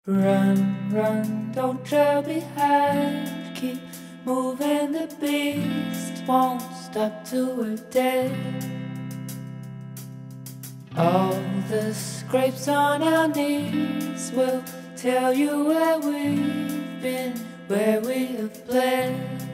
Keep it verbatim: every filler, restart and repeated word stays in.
Run, run, don't trail behind. Keep moving, the beast won't stop till we're dead. All the scrapes on our knees will tell you where we've been, where we have bled.